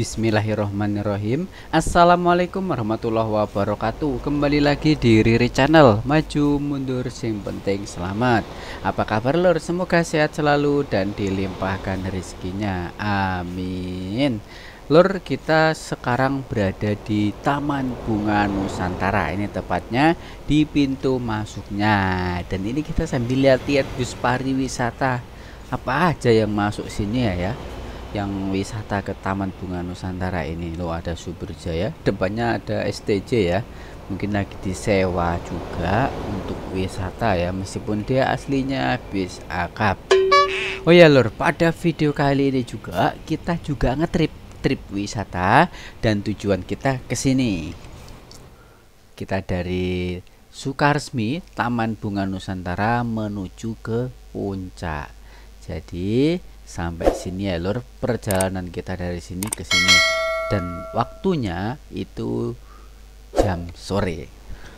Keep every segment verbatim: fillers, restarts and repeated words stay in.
Bismillahirrohmanirrohim. Assalamualaikum warahmatullahi wabarakatuh. Kembali lagi di Riri Channel. Maju mundur sing penting selamat. Apa kabar lur? Semoga sehat selalu dan dilimpahkan rezekinya. Amin. Lur, kita sekarang berada di Taman Bunga Nusantara. Ini tepatnya di pintu masuknya. Dan ini kita sambil lihat-lihat bus pariwisata. Apa aja yang masuk sini ya ya? Yang wisata ke Taman Bunga Nusantara ini. Loh, ada Suberjaya, depannya ada S T J ya. Mungkin lagi disewa juga untuk wisata ya, meskipun dia aslinya bis akap. Oh ya lur, pada video kali ini juga kita juga ngetrip trip wisata dan tujuan kita ke sini. Kita dari Sukaresmi Taman Bunga Nusantara menuju ke Puncak. Jadi sampai sini ya lur, perjalanan kita dari sini ke sini, dan waktunya itu jam sore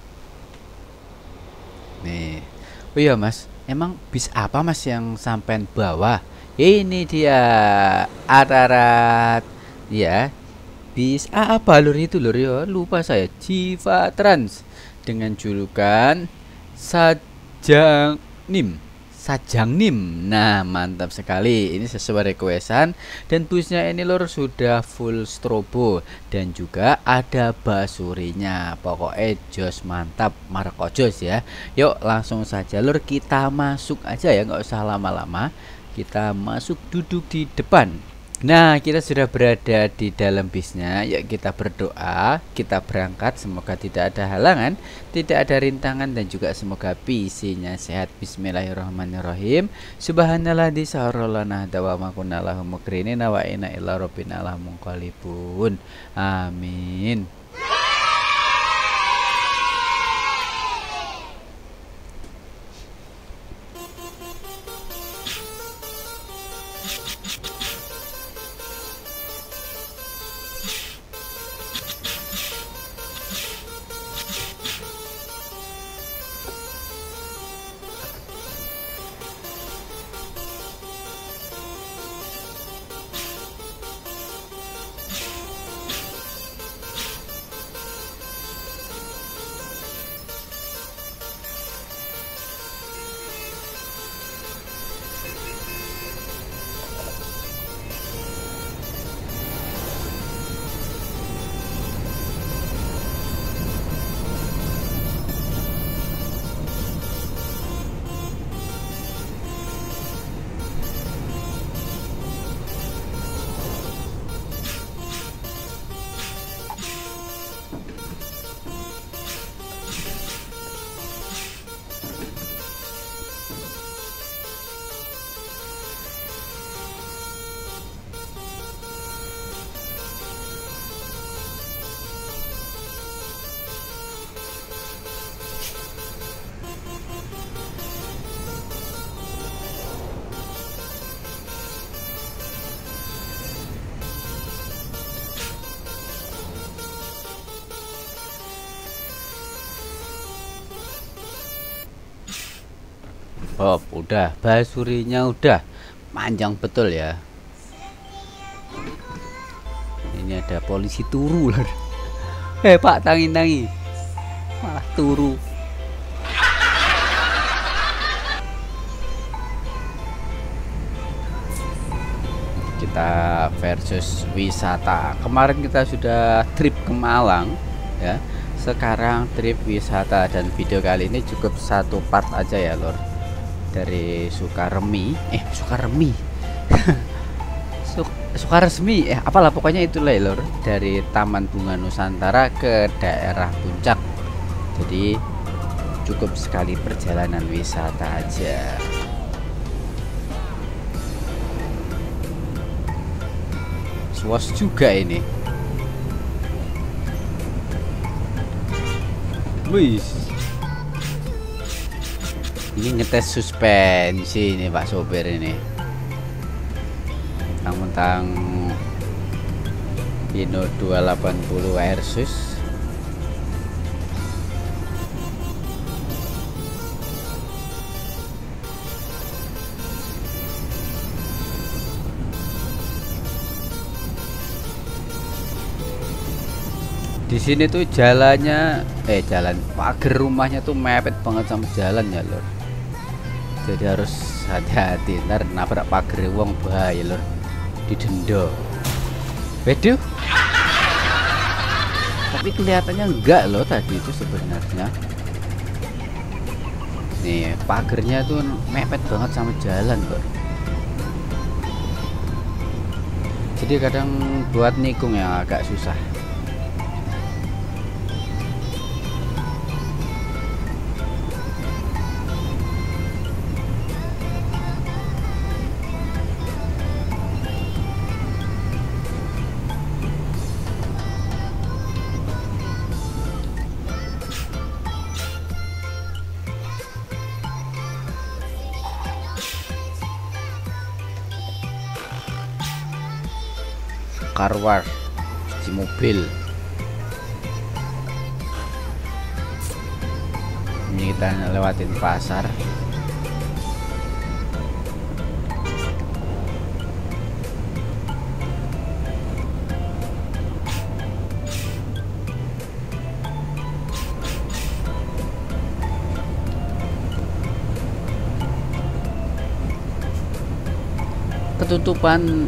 nih. Oh iya mas, emang bis apa mas yang sampean bawa? Ini dia Ararat ya, bis A apa lur itu lur ya, lupa saya. Jiva Trans dengan julukan Sajangnim Sajangnim. Nah, mantap sekali. Ini sesuai requestan, dan busnya ini lur sudah full strobo dan juga ada basurinya. Pokoknya jos mantap, Marco Jos ya. Yuk langsung saja lur, kita masuk aja ya, nggak usah lama-lama. Kita masuk, duduk di depan. Nah, kita sudah berada di dalam bisnya. Yuk kita berdoa, kita berangkat. Semoga tidak ada halangan, tidak ada rintangan, dan juga semoga P C-nya sehat. Bismillahirrahmanirrahim. Subhanallah di sahrolana dawa makunalahu mukrini wa inna ila rabbina lamunqalibun. Amin. Oh, udah, basurinya udah panjang betul ya. Ini ada polisi turu lur. Eh pak, tangi-tangi malah turu. Kita versus wisata. Kemarin kita sudah trip ke Malang ya. Sekarang trip wisata, dan video kali ini cukup satu part aja ya lur. Dari Sukaremi eh Sukaremi Suk Sukaresmi eh apalah pokoknya itulah ya lur, dari Taman Bunga Nusantara ke daerah Puncak. Jadi cukup sekali perjalanan wisata aja. Swos juga ini. Wih, ini ngetes suspensi nih Pak sopir ini. Mentang-mentang Hino dua delapan nol Airsus. Di sini tuh jalannya eh jalan pagar rumahnya tuh mepet banget sama jalan ya lor. Jadi harus hati-hati, ntar nabrak pagar wong bahaya lor, didenda. Waduh. Tapi kelihatannya enggak loh tadi itu sebenarnya. Nih pagernya tuh mepet banget sama jalan lor. Jadi kadang buat nikung yang agak susah. Car wash, cuci mobil. Ini kita lewatin pasar. Ketutupan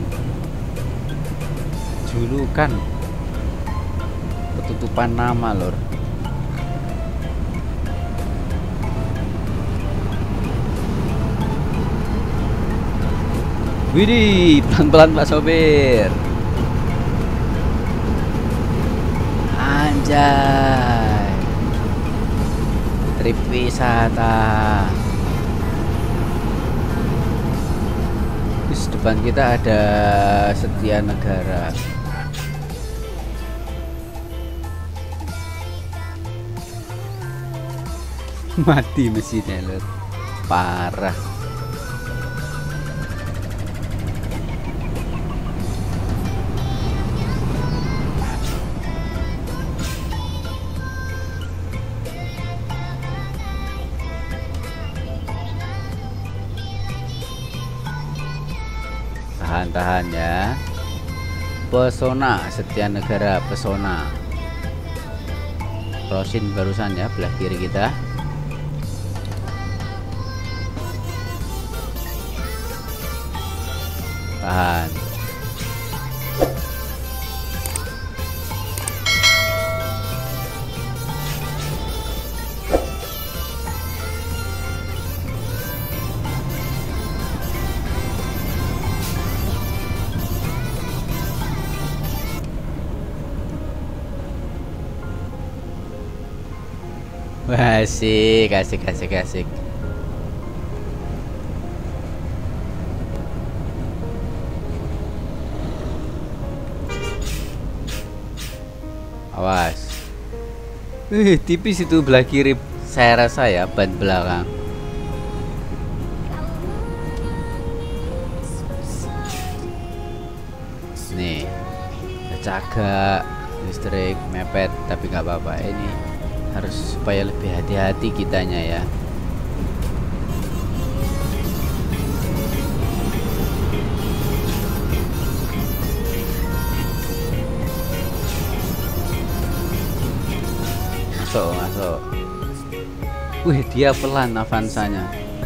julukan, ketutupan nama lor. Widih, pelan-pelan Pak sopir. Anjay, trip wisata. Terus depan kita ada Setia Negara. Mati mesinnya lor, parah. Tahan-tahan ya. Pesona Setia Negara, pesona. Crossing barusan ya, belah kiri kita. Tahan. Wah, asik, asik, asik, asik. Awas. Wih, tipis itu belah kiri saya rasa ya, ban belakang. Nih, cagak listrik mepet, tapi nggak apa-apa. Ini harus supaya lebih hati-hati kitanya ya. Masuk, masuk. Wih, dia pelan avansanya.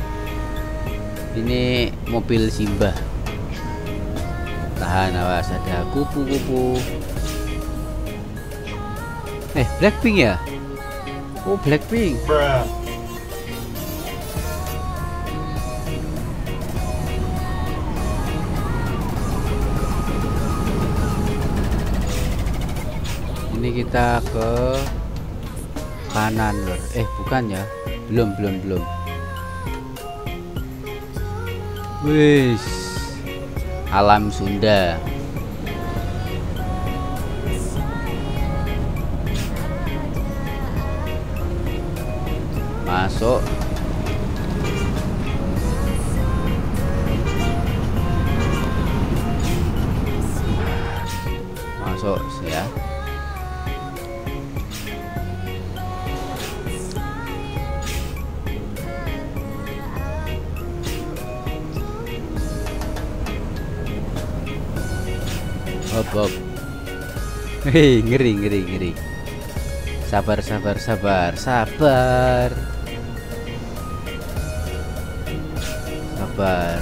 Ini mobil Simbah. Tahan, awas, ada kupu-kupu. Eh, Blackpink ya? Oh, Blackpink. Bruh. Ini kita ke kanan lor. Eh, bukan ya? Belum, belum, belum. Wis. Alam Sunda. Masuk. Masuk ya. Hop hop. Hei, ngeri ngeri ngeri. Sabar, sabar, sabar, sabar. Sabar.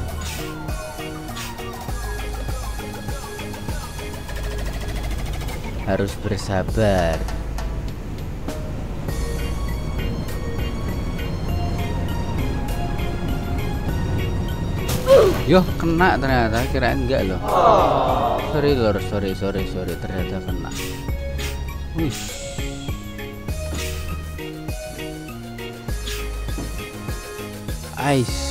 Harus bersabar. Yo, kena ternyata, kirain enggak loh. Sorry lor, sorry, sorry, sorry, ternyata kena. Wih. Ice.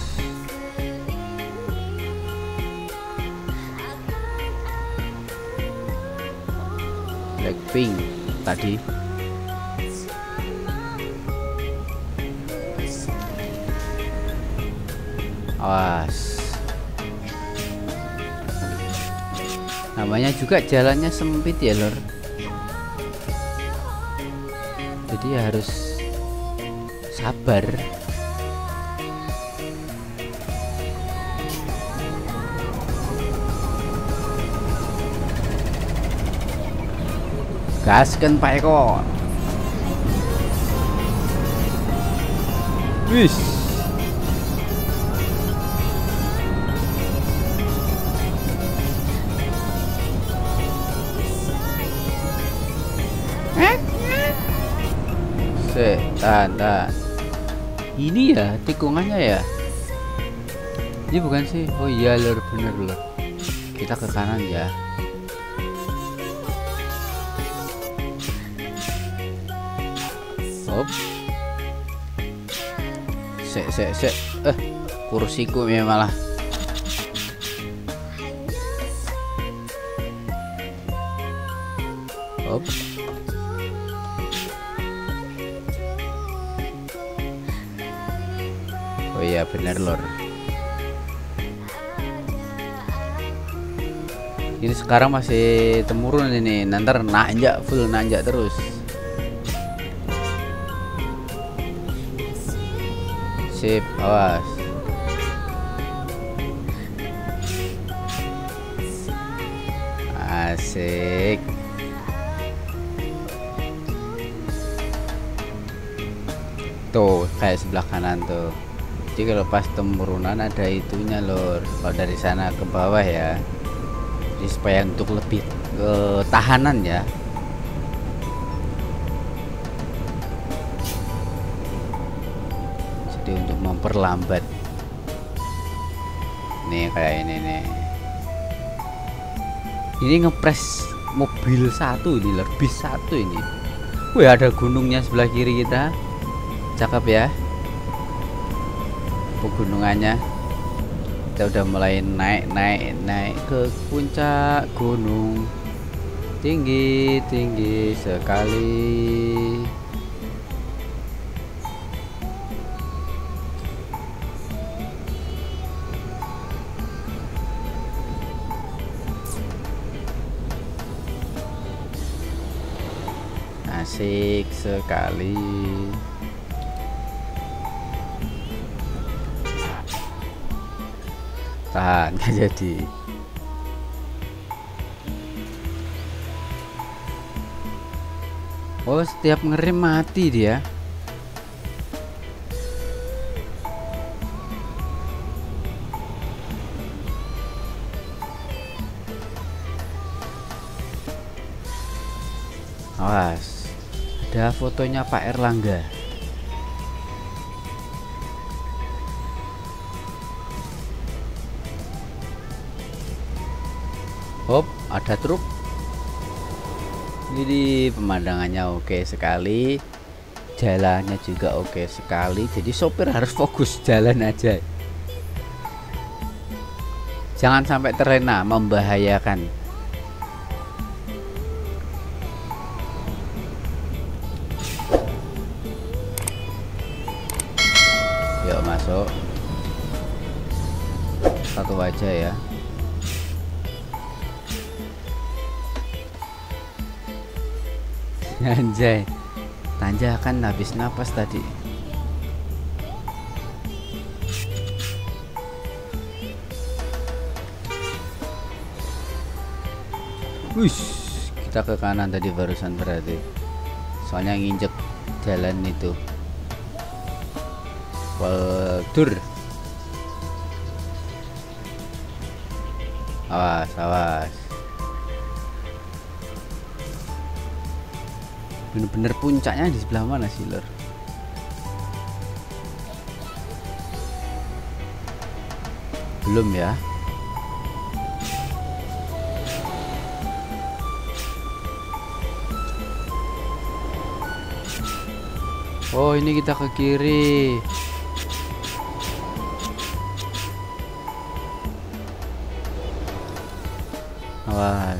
Blackpink tadi. Awas. Namanya juga jalannya sempit ya lor. Jadi ya harus sabar. Gaskan Pak Eko. Wis. Se, tahan, tahan. Ini ya tikungannya ya. Ini bukan sih. Oh iya lur, bener lur. Kita ke kanan ya. Hop. Sek, sek, sek. Eh, kursiku ya malah. Hop. Oh iya bener lor. Ini sekarang masih temurun ini, nanti nanjak full nanjak terus. Sip, awas. Asik. Tuh kayak sebelah kanan tuh. Jadi kalau pas temurunan ada itunya lor. Kalau dari sana ke bawah ya. Jadi supaya untuk lebih ke tahanan ya. Jadi untuk memperlambat. Nih kayak ini nih. Ini ngepres mobil satu ini lor, bis satu ini. Wih ada gunungnya sebelah kiri kita. Cakep ya. Pegunungannya. Kita udah mulai naik naik naik ke puncak gunung, tinggi tinggi sekali. Asik sekali. Tahan, gak jadi. Oh setiap ngerem mati dia. Awas, ada fotonya Pak Erlangga. Hop, ada truk. Ini pemandangannya oke sekali, jalannya juga oke sekali. Jadi sopir harus fokus jalan aja, jangan sampai terlena, membahayakan. Yuk masuk, satu aja ya. Anjay, tanjakan habis napas tadi. Wush, kita ke kanan tadi barusan berarti. soalnya nginjek jalan itu. Waldur, awas awas, bener-bener puncaknya di sebelah mana sih lor? Belum ya. Oh ini kita ke kiri. Awas.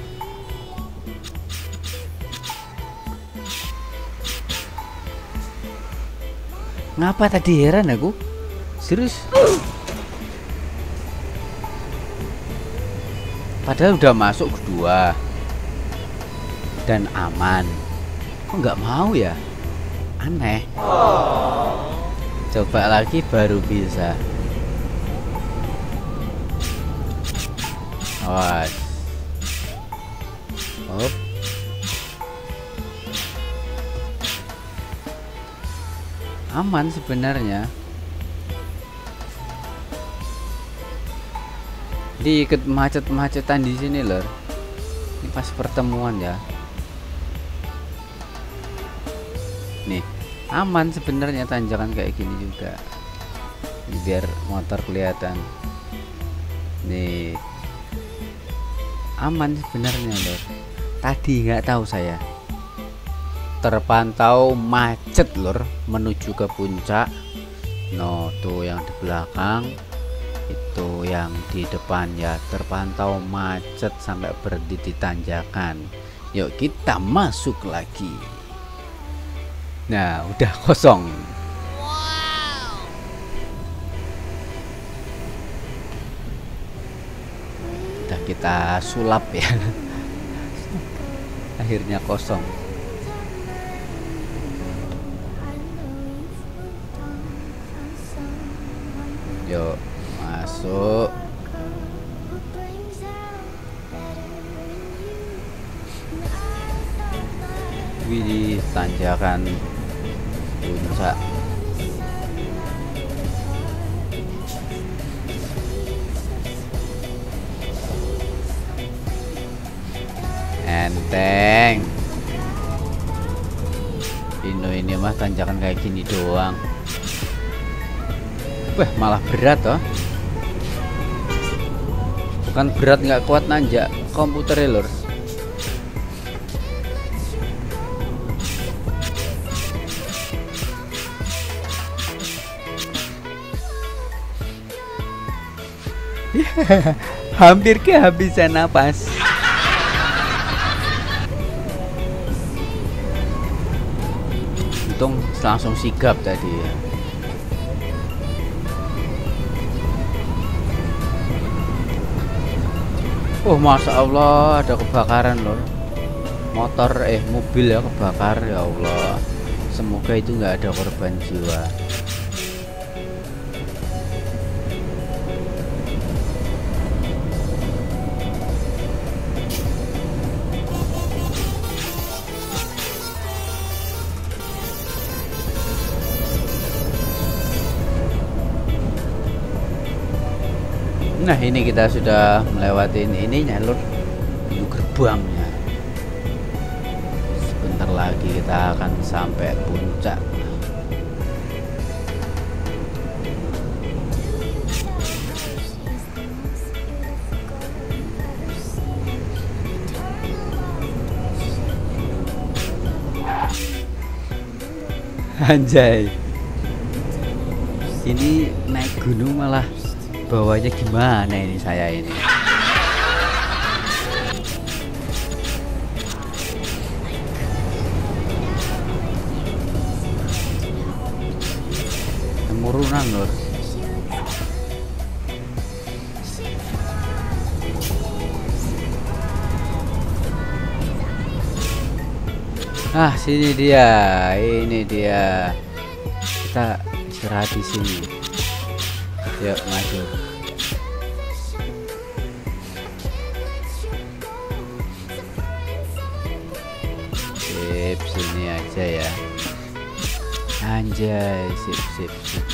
Ngapa tadi heran aku? Serius? Padahal udah masuk kedua dan aman. Kok nggak mau ya? Aneh. Coba lagi baru bisa. Awas. Hop. Aman sebenarnya. Di ikut macet-macetan di sini lor. Ini pas pertemuan ya. Nih, aman sebenarnya tanjakan kayak gini juga. Ini biar motor kelihatan. Nih. Aman sebenarnya lor. Tadi nggak tahu saya. Terpantau macet lor menuju ke puncak. No, tuh yang di belakang. Itu yang di depan ya terpantau macet sampai berhenti di tanjakan. Yuk kita masuk lagi. Nah udah kosong. Wow. Udah kita sulap ya. Akhirnya kosong. Yuk masuk. Widih tanjakan puncak. Enteng. Ini ini mah tanjakan kayak gini doang. Wah malah berat toh. Bukan berat nggak kuat nanjak komputer lor. Hampir kehabisan napas. Untung langsung sigap tadi ya. Oh masya Allah ada kebakaran loh. Motor eh mobil ya kebakar ya Allah. Semoga itu nggak ada korban jiwa. Nah ini kita sudah melewati ini lur, pintu gerbangnya. Sebentar lagi kita akan sampai puncak. Anjay, ini naik gunung malah bawahnya gimana ini saya ini. Kemurunan lor. Ah sini dia, ini dia. Kita istirahat di sini. Yuk maju. Oke. sip, sini aja ya. Anjay, sip sip sip.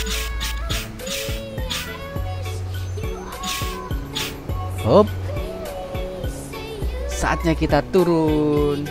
Hop. Saatnya kita turun.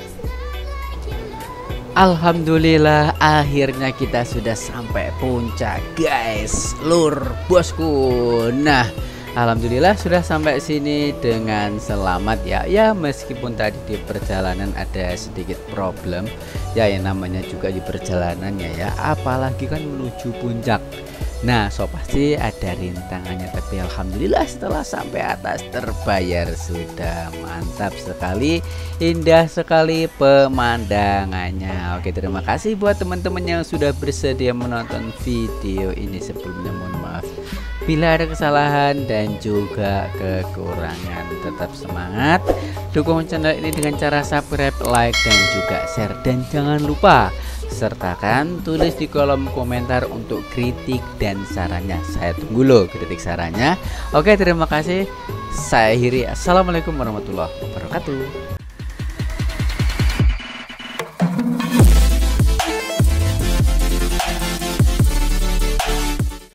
Alhamdulillah, akhirnya kita sudah sampai puncak, guys. Lur, bosku. Nah, alhamdulillah sudah sampai sini dengan selamat ya. Ya, meskipun tadi di perjalanan ada sedikit problem. Ya, yang namanya juga di perjalanannya ya, apalagi kan menuju puncak. Nah, so pasti ada rintangannya, tapi alhamdulillah setelah sampai atas terbayar sudah. Mantap sekali, indah sekali pemandangannya. Oke, terima kasih buat teman-teman yang sudah bersedia menonton video ini. Sebelumnya mohon maaf bila ada kesalahan dan juga kekurangan. Tetap semangat, dukung channel ini dengan cara subscribe, like, dan juga share. Dan jangan lupa sertakan tulis di kolom komentar untuk kritik dan sarannya. Saya tunggu loh kritik sarannya. Oke, terima kasih. Saya akhiri. Assalamualaikum warahmatullahi wabarakatuh.